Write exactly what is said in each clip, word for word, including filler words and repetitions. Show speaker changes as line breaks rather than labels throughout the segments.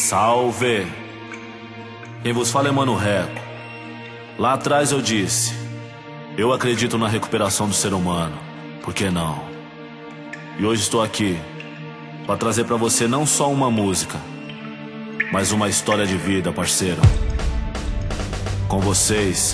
Salve! Quem vos fala é Mano Reco. Lá atrás eu disse: eu acredito na recuperação do ser humano, por que não? E hoje estou aqui para trazer pra você não só uma música, mas uma história de vida, parceiro. Com vocês,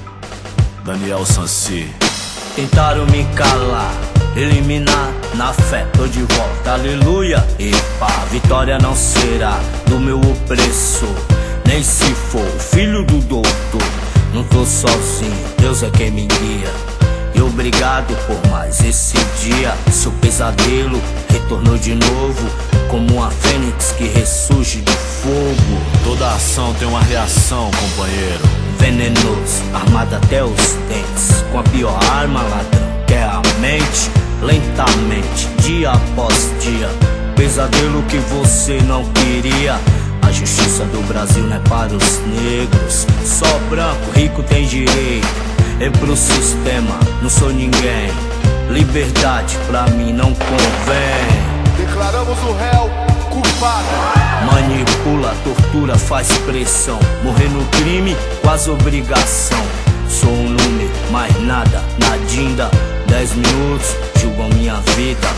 Daniel Sansi.
Tentaram me calar, eliminar, na fé tô de volta, aleluia. E pá, vitória não será do meu opressor, nem se for o filho do doutor. Não tô sozinho, Deus é quem me guia. E obrigado por mais esse dia. Seu pesadelo retornou de novo, como uma fênix que ressurge do fogo.
Toda ação tem uma reação, companheiro.
Venenoso, armado até os dentes, com a pior arma, ladrão, que é a mente. Lentamente, dia após dia, pesadelo que você não queria. A justiça do Brasil não é para os negros, só branco, rico tem direito. É pro sistema, não sou ninguém. Liberdade pra mim não convém.
Declaramos o réu culpado.
Manipula, tortura, faz pressão. Morrer no crime, quase obrigação. Sou um número, mais nada, nadinda. Dez minutos, julgam minha vida.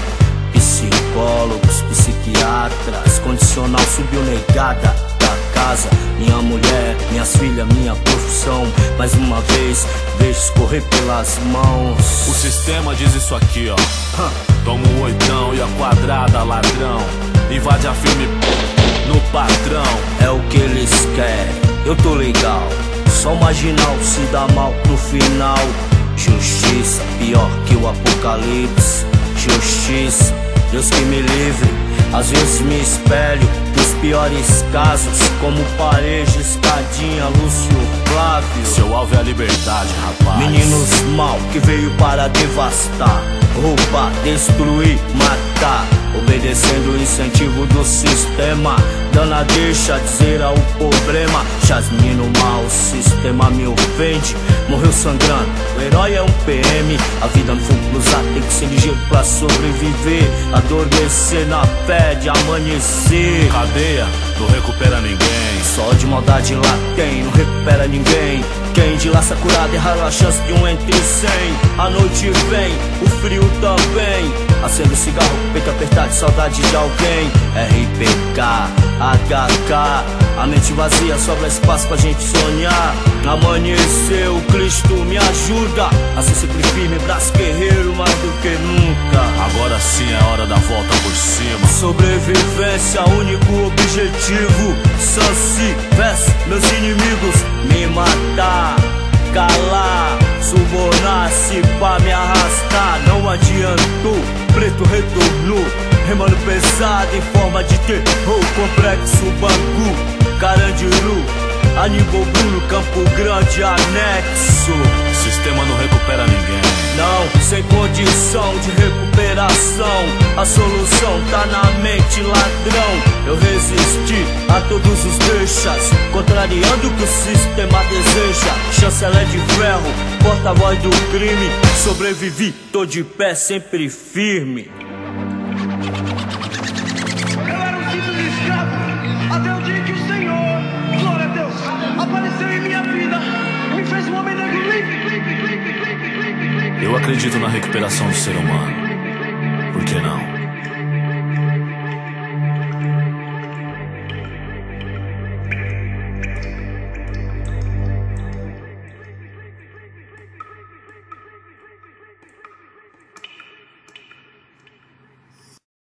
Psicólogos, psiquiatras, condicional subiu negada da casa. Minha mulher, minhas filhas, minha profissão. Mais uma vez, vejo escorrer pelas mãos.
O sistema diz isso aqui, ó. Toma um oitão e a quadrada, ladrão. Invade a firme no patrão.
É o que eles querem, eu tô legal. Só marginal se dá mal no final. Justiça, pior que o apocalipse. Justiça, Deus que me livre. Às vezes me espelho dos piores casos, como Parejo, Escadinha, Lúcio Flávio.
Seu alvo é a liberdade, rapaz.
Meninos mal que veio para devastar, roubar, destruir, matar, obedecendo o incentivo do sistema. Dana deixa dizer ao problema. Jasmino mal, o sistema me ofende. Morreu sangrando, o herói é um P M. A vida no fogo cruzado tem que ser ligeiro pra sobreviver. Adormecer na fé de amanhecer.
Cadeia não recupera ninguém.
Só de maldade lá tem, não recupera ninguém. Quem de laça curado é raro a chance de um entre cem. A noite vem, o frio também. Acendo cigarro, peito apertado de saudade de alguém. R P K, H K, a mente vazia, sobra espaço pra gente sonhar. Amanheceu, Cristo me ajuda a ser sempre firme, braço guerreiro mais do que nunca.
Agora sim é hora da volta por cima.
Sobrevivência, único objetivo. Sansi, versus meus inimigos. Me matar, calar, subornar-se pra me arrastar. Não adiantou, preto retornou, remando pesado em forma de terror. Complexo Bangu, Carandiru, Aníbal Bruno, Campo Grande, anexo.
O sistema não recupera ninguém.
Não, sem condição de recuperação. A solução tá na mente, ladrão. Eu resisti a todos os deixas, contrariando o que o sistema deseja. Chanceler de ferro, porta-voz do crime. Sobrevivi, tô de pé, sempre firme.
Eu era um simples escravo, até o dia que o Senhor, glória a Deus, apareceu em minha vida, me fez um homem negro livre.
Eu acredito na recuperação do ser humano, por que não?